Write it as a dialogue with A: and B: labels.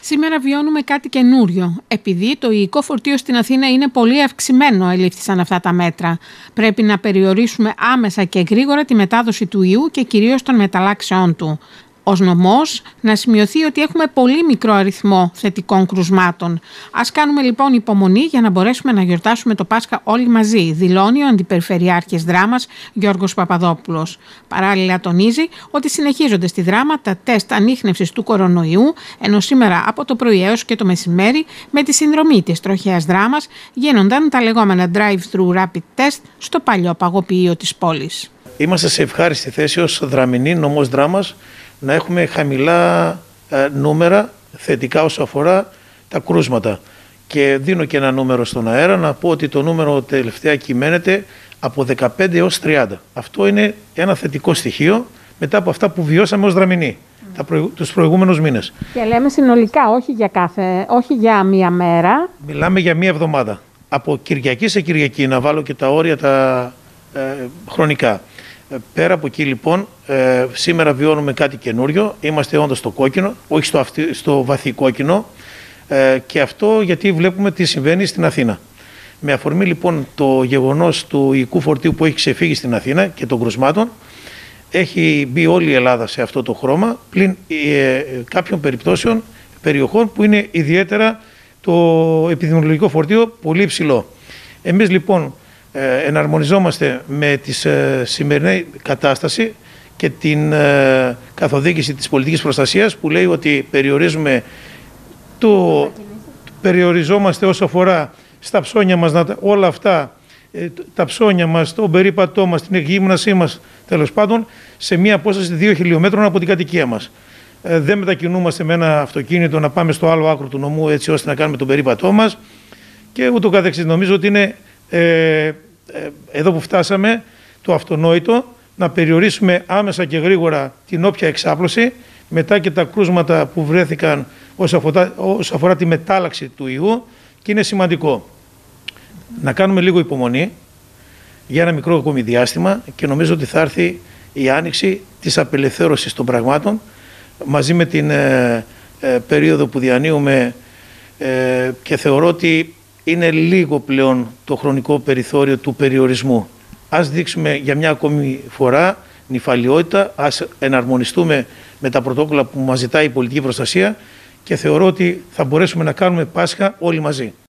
A: Σήμερα βιώνουμε κάτι καινούριο. Επειδή το υλικό φορτίο στην Αθήνα είναι πολύ αυξημένο, ελήφθησαν αυτά τα μέτρα. Πρέπει να περιορίσουμε άμεσα και γρήγορα τη μετάδοση του ιού και κυρίως των μεταλλάξεών του. Ως νομός, να σημειωθεί ότι έχουμε πολύ μικρό αριθμό θετικών κρουσμάτων. Ας κάνουμε λοιπόν υπομονή για να μπορέσουμε να γιορτάσουμε το Πάσχα όλοι μαζί, δηλώνει ο Αντιπεριφερειάρχης Δράμας Γιώργος Παπαδόπουλος. Παράλληλα τονίζει ότι συνεχίζονται στη Δράμα τα τεστ ανίχνευσης του κορονοϊού, ενώ σήμερα από το πρωί έως και το μεσημέρι, με τη συνδρομή της Τροχέας Δράμας, γίνονταν τα λεγόμενα drive-thru rapid test στο παλιό παγοποιείο της πόλης.
B: Είμαστε σε ευχάριστη θέση ως δραμηνή νομός Δράμας να έχουμε χαμηλά νούμερα θετικά όσο αφορά τα κρούσματα. Και δίνω και ένα νούμερο στον αέρα να πω ότι το νούμερο τελευταία κυμαίνεται από 15 έως 30. Αυτό είναι ένα θετικό στοιχείο μετά από αυτά που βιώσαμε ως δραμηνοί τους προηγούμενους μήνες.
A: Και λέμε συνολικά, όχι για μία μέρα.
B: Μιλάμε για μία εβδομάδα. Από Κυριακή σε Κυριακή, να βάλω και τα όρια τα χρονικά. Πέρα από εκεί λοιπόν, σήμερα βιώνουμε κάτι καινούριο, είμαστε όντως στο κόκκινο, όχι στο βαθύ κόκκινο, και αυτό γιατί βλέπουμε τι συμβαίνει στην Αθήνα. Με αφορμή λοιπόν το γεγονός του υλικού φορτίου που έχει ξεφύγει στην Αθήνα και των κρουσμάτων, έχει μπει όλη η Ελλάδα σε αυτό το χρώμα, πλην κάποιων περιοχών που είναι ιδιαίτερα το επιδημιολογικό φορτίο πολύ υψηλό. Εμείς λοιπόν εναρμονιζόμαστε με τη σημερινή κατάσταση και την καθοδήγηση της πολιτικής προστασίας που λέει ότι περιοριζόμαστε όσο αφορά στα ψώνια μας, όλα αυτά, τα ψώνια μας, τον περίπατό μας, την εκγύμνασή μας, τέλος πάντων, σε μία απόσταση 2 χιλιόμετρων από την κατοικία μας. Δεν μετακινούμαστε με ένα αυτοκίνητο να πάμε στο άλλο άκρο του νομού έτσι ώστε να κάνουμε τον περίπατό μας και ούτω καθεξής. Νομίζω ότι είναι εδώ που φτάσαμε το αυτονόητο να περιορίσουμε άμεσα και γρήγορα την όποια εξάπλωση μετά και τα κρούσματα που βρέθηκαν όσο αφορά τη μετάλλαξη του ιού, και είναι σημαντικό να κάνουμε λίγο υπομονή για ένα μικρό ακόμη διάστημα και νομίζω ότι θα έρθει η άνοιξη της απελευθέρωσης των πραγμάτων μαζί με την περίοδο που διανύουμε και θεωρώ ότι είναι λίγο πλέον το χρονικό περιθώριο του περιορισμού. Ας δείξουμε για μια ακόμη φορά νηφαλιότητα, ας εναρμονιστούμε με τα πρωτόκολλα που μας ζητάει η πολιτική προστασία και θεωρώ ότι θα μπορέσουμε να κάνουμε Πάσχα όλοι μαζί.